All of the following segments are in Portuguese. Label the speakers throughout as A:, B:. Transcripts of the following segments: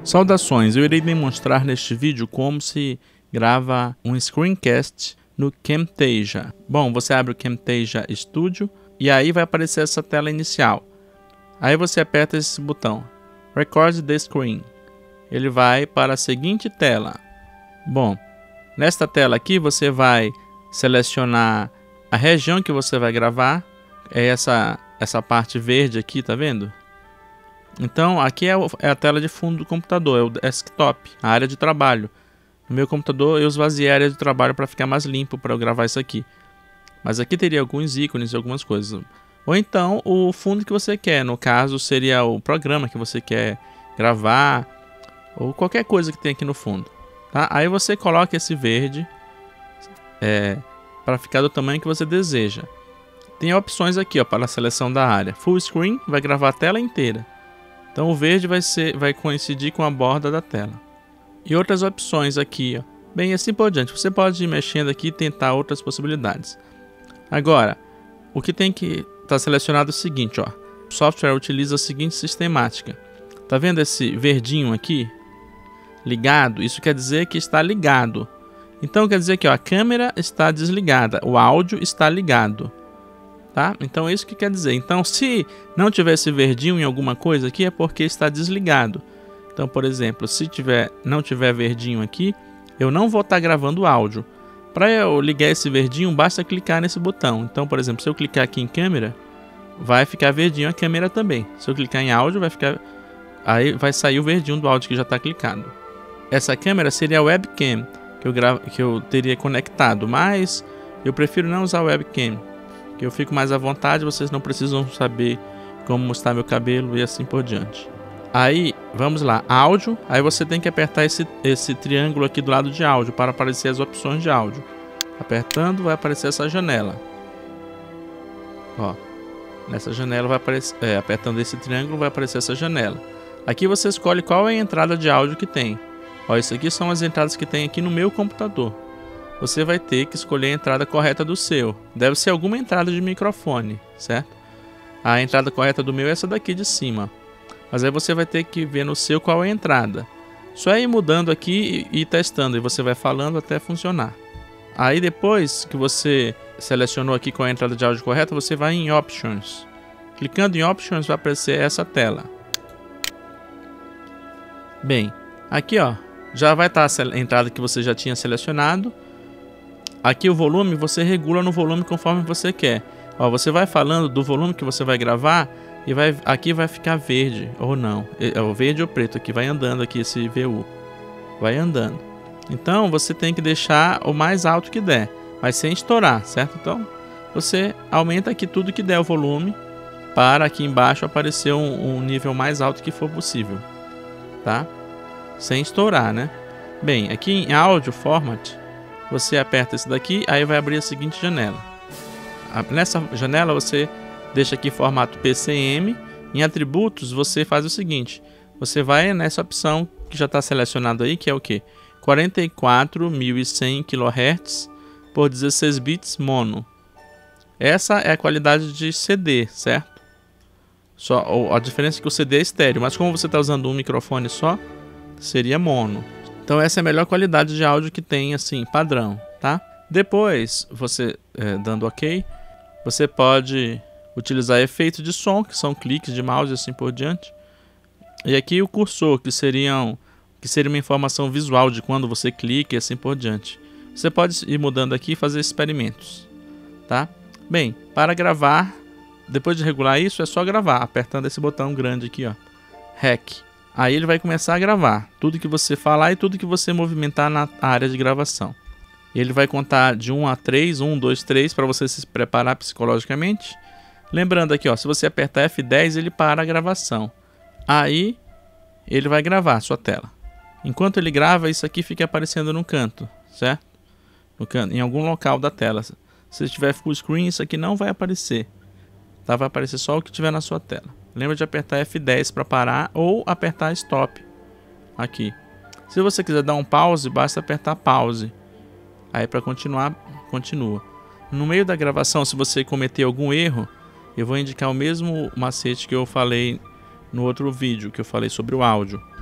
A: Saudações, eu irei demonstrar neste vídeo como se grava um screencast no Camtasia. Bom, você abre o Camtasia Studio e aí vai aparecer essa tela inicial. Aí você aperta esse botão, Record the Screen. Ele vai para a seguinte tela. Bom, nesta tela aqui você vai selecionar a região que você vai gravar. É essa parte verde aqui, tá vendo? Então aqui é a tela de fundo do computador, é o desktop, a área de trabalho. No meu computador eu esvaziei a área de trabalho para ficar mais limpo para eu gravar isso aqui. Mas aqui teria alguns ícones e algumas coisas. Ou então o fundo que você quer, no caso seria o programa que você quer gravar, ou qualquer coisa que tem aqui no fundo. Tá? Aí você coloca esse verde para ficar do tamanho que você deseja. Tem opções aqui para a seleção da área. Full Screen vai gravar a tela inteira. Então o verde vai coincidir com a borda da tela. E outras opções aqui, ó. Bem, assim por diante. Você pode ir mexendo aqui e tentar outras possibilidades. Agora, o que tem que estar selecionado é o seguinte, ó. O software utiliza a seguinte sistemática. Tá vendo esse verdinho aqui? Ligado, isso quer dizer que está ligado. Então quer dizer que ó, a câmera está desligada, o áudio está ligado. Tá? Então é isso que quer dizer. Então se não tiver esse verdinho em alguma coisa aqui é porque está desligado. Então, por exemplo, se não tiver verdinho aqui, eu não vou estar gravando o áudio. Para eu ligar esse verdinho, basta clicar nesse botão. Então, por exemplo, se eu clicar aqui em câmera, vai ficar verdinho a câmera também. Se eu clicar em áudio, aí vai sair o verdinho do áudio que já está clicado. Essa câmera seria a webcam que eu teria conectado, mas eu prefiro não usar a webcam, que eu fico mais à vontade, vocês não precisam saber como está meu cabelo e assim por diante. Aí, vamos lá, áudio, aí você tem que apertar esse triângulo aqui do lado de áudio para aparecer as opções de áudio. Apertando, vai aparecer essa janela. Ó, nessa janela vai aparecer, apertando esse triângulo vai aparecer essa janela. Aqui você escolhe qual é a entrada de áudio que tem. Ó, isso aqui são as entradas que tem aqui no meu computador. Você vai ter que escolher a entrada correta do seu. Deve ser alguma entrada de microfone, certo? A entrada correta do meu é essa daqui de cima. Mas aí você vai ter que ver no seu qual é a entrada. Só ir mudando aqui e testando. E você vai falando até funcionar. Aí depois que você selecionou aqui qual é a entrada de áudio correta, você vai em Options. Clicando em Options vai aparecer essa tela. Bem, aqui ó, já vai estar a entrada que você já tinha selecionado. Aqui o volume você regula no volume conforme você quer. Ó, você vai falando do volume que você vai gravar e aqui vai ficar verde ou não. É o verde ou preto aqui, vai andando aqui esse VU. Vai andando. Então você tem que deixar o mais alto que der, mas sem estourar, certo? Então você aumenta aqui tudo que der o volume para aqui embaixo aparecer um nível mais alto que for possível. Tá? Sem estourar, né? Bem, aqui em Audio Format você aperta esse daqui, aí vai abrir a seguinte janela. Nessa janela você deixa aqui formato PCM. Em atributos você faz o seguinte: você vai nessa opção que já está selecionado aí, que é o que? 44.100 kHz por 16 bits mono. Essa é a qualidade de CD, certo? Só a diferença é que o CD é estéreo, mas como você está usando um microfone só, seria mono. Então essa é a melhor qualidade de áudio que tem, assim, padrão, tá? Depois, você dando OK, você pode utilizar efeitos de som, que são cliques de mouse e assim por diante. E aqui o cursor, que seria uma informação visual de quando você clica e assim por diante. Você pode ir mudando aqui e fazer experimentos, tá? Bem, para gravar, depois de regular isso, é só gravar, apertando esse botão grande aqui, ó, REC. Aí ele vai começar a gravar tudo que você falar e tudo que você movimentar na área de gravação. Ele vai contar de 1 a 3, 1, 2, 3, para você se preparar psicologicamente. Lembrando aqui, ó, se você apertar F10, ele para a gravação. Aí ele vai gravar a sua tela. Enquanto ele grava, isso aqui fica aparecendo no canto, certo? No canto, em algum local da tela. Se tiver full screen, isso aqui não vai aparecer. Tá? Vai aparecer só o que tiver na sua tela. Lembra de apertar F10 para parar ou apertar Stop aqui. Se você quiser dar um pause, basta apertar Pause. Aí para continuar, continua. No meio da gravação, se você cometer algum erro, eu vou indicar o mesmo macete que eu falei no outro vídeo, que eu falei sobre o áudio.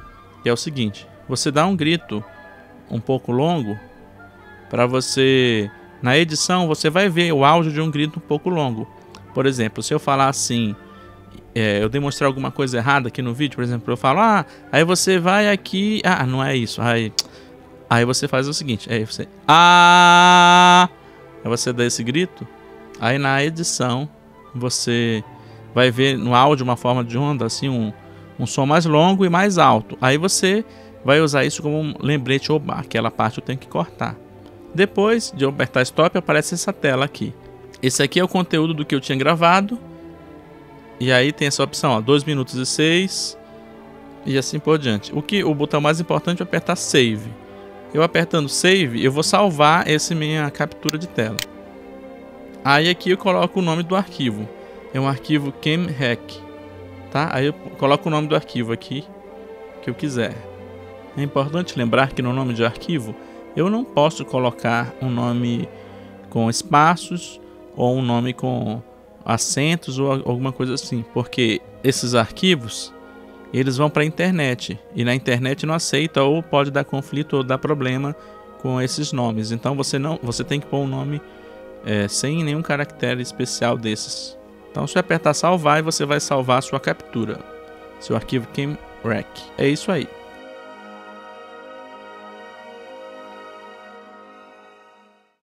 A: que é o seguinte: você dá um grito um pouco longo para você, na edição você vai ver o áudio de um grito um pouco longo. Por exemplo, se eu falar assim, eu demonstrar alguma coisa errada aqui no vídeo, por exemplo, eu falo, aí você vai aqui, não é isso, aí você faz o seguinte, aí você, aí você dá esse grito, aí na edição você vai ver no áudio uma forma de onda, assim, um som mais longo e mais alto. Aí você vai usar isso como um lembrete, aquela parte eu tenho que cortar. Depois de eu apertar stop, aparece essa tela aqui. Esse aqui é o conteúdo do que eu tinha gravado. E aí tem essa opção, 2 minutos e 6 e assim por diante. O botão mais importante é apertar Save. Eu apertando Save, eu vou salvar essa minha captura de tela. Aí aqui eu coloco o nome do arquivo. É um arquivo CamRec, tá? Aí eu coloco o nome do arquivo aqui que eu quiser. É importante lembrar que no nome de arquivo eu não posso colocar um nome com espaços ou um nome com acentos ou alguma coisa assim, porque esses arquivos eles vão para a internet e na internet não aceita ou pode dar conflito ou dar problema com esses nomes. Então você tem que pôr um nome sem nenhum caractere especial desses. Então se eu apertar salvar, você vai salvar a sua captura, seu arquivo CamRec. É isso aí.